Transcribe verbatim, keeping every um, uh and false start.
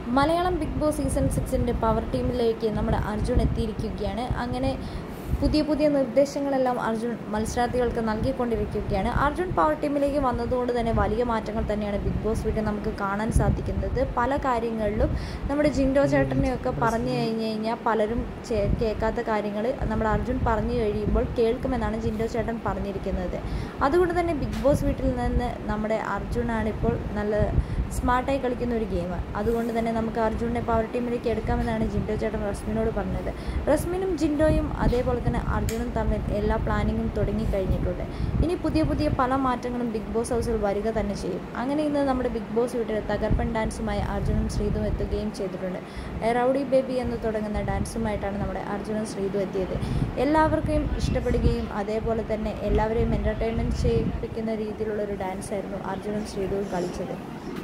Malayalam big boss season സിക്സിൻ്റെ power ടീമിലേക്ക് നമ്മുടെ അർജുൻ എത്തിയിരിക്കുകയാണ്. അങ്ങനെ പുതിയ പുതിയ നിർദ്ദേശങ്ങളെല്ലാം അർജുൻ മത്സരാർത്ഥികൾക്ക് നൽകിക്കൊണ്ടിരിക്കുകയാണ്. അർജുൻ പവർ ടീമിലേക്ക് വന്നതുകൊണ്ട് തന്നെ വലിയ മാറ്റങ്ങൾ തന്നെയാണ് ബിഗ് ബോസ് വീട്ടിൽ നമുക്ക് കാണാൻ സാധിക്കുന്നത്. പല കാര്യങ്ങളിലും നമ്മുടെ ജിൻഡോ ചേട്ടനെയൊക്കെ പറഞ്ഞു കഴിഞ്ഞ് കഴിഞ്ഞാൽ പലരും കേൾക്കാത്ത കാര്യങ്ങൾ നമ്മുടെ അർജുൻ പറഞ്ഞു കഴിയുമ്പോൾ കേൾക്കുമെന്നാണ് ജിൻഡോ ചേട്ടൻ പറഞ്ഞിരിക്കുന്നത്. അതുകൊണ്ട് തന്നെ ബിഗ് ബോസ് വീട്ടിൽ നിന്ന് നമ്മുടെ അർജുനാണിപ്പോൾ നല്ല സ്മാർട്ടായി കളിക്കുന്ന ഒരു ഗെയിം. അതുകൊണ്ട് തന്നെ നമുക്ക് അർജുനെ പവർ ടീമിലേക്ക് എടുക്കാമെന്നാണ് ജിൻഡോ ചേട്ടൻ റസ്മിനോട് പറഞ്ഞത്. റസ്മിനും ജിൻഡോയും അതേപോലെ തന്നെ അർജുനും തമ്മിൽ എല്ലാ പ്ലാനിങ്ങും തുടങ്ങിക്കഴിഞ്ഞിട്ടുണ്ട്. ഇനി പുതിയ പുതിയ പല മാറ്റങ്ങളും ബിഗ് ബോസ് ഹൗസിൽ വരിക തന്നെ ചെയ്യും. അങ്ങനെ ഇന്ന് നമ്മുടെ ബിഗ് ബോസ് വീട്ടിൽ തകർപ്പൻ ഡാൻസുമായി അർജുനും ശ്രീതും എത്തുകയും ചെയ്തിട്ടുണ്ട്. റൗഡി ബേബി എന്ന് തുടങ്ങുന്ന ഡാൻസുമായിട്ടാണ് നമ്മുടെ അർജുനും ശ്രീതു എത്തിയത്. എല്ലാവർക്കും ഇഷ്ടപ്പെടുകയും അതേപോലെ തന്നെ എല്ലാവരെയും എൻ്റർടൈൻമെൻറ്റ് ചെയ്യിപ്പിക്കുന്ന രീതിയിലുള്ളൊരു ഡാൻസായിരുന്നു അർജുനും ശ്രീതുവും കളിച്ചത്.